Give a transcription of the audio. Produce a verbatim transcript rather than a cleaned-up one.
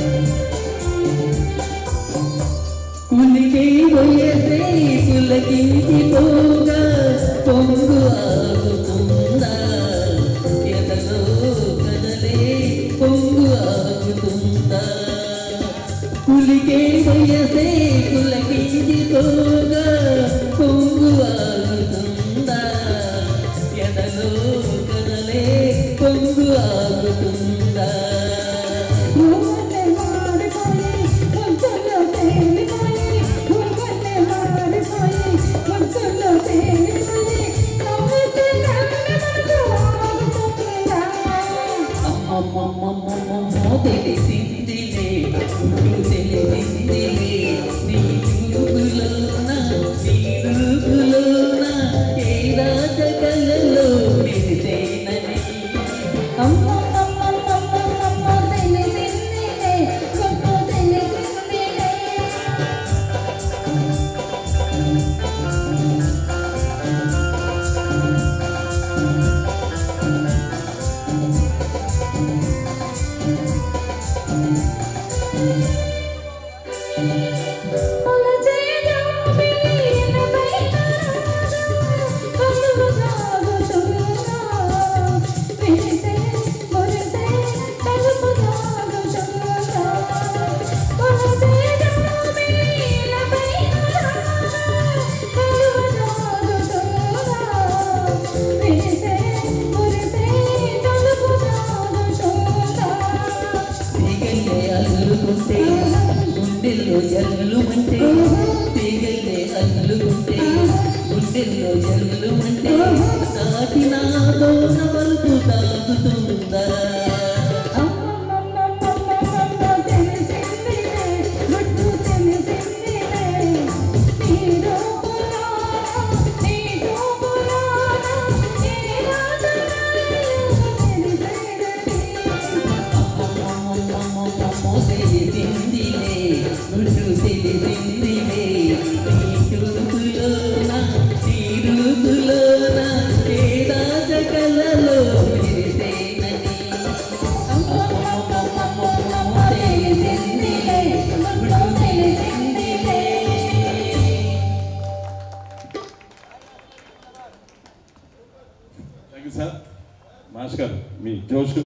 ఉనికి వయసే పులకించిపోగా పొంగు ఆగుతుందా ఎదలో కదలే పొంగు ఆగుతుందా ఉలికే వయసే పులకించిపోగా పొంగు ఆగుతుందా ఎదలో కదలే పొంగు ఆగుతుందా తెలిసిందిలే తెలిసిందిలే నీ చూపులోన నీ రూపులోన ఏ రాజకలలో మెరిసేనని గుండెల్లో జల్లు అంటే తీగల్లే అల్లుకుంటే గుండెల్లో జల్లు అంటే నాటి నాదో నవలుకు తాగుతుందా సార్ మాస్టర్ మీ జోష్